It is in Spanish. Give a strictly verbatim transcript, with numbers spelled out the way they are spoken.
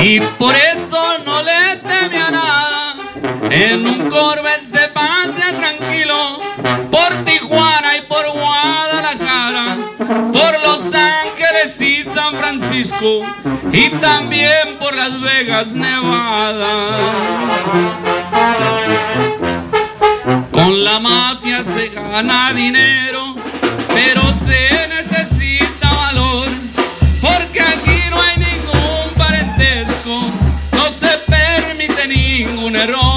Y por eso no le teme a nada, en un Corvette se pase tranquilo por Tijuana y por Guadalajara, por Los Ángeles y San Francisco y también por Las Vegas, Nevada. Con la mafia se gana dinero, pero se necesita valor, porque aquí no hay ningún parentesco, no se permite ningún error.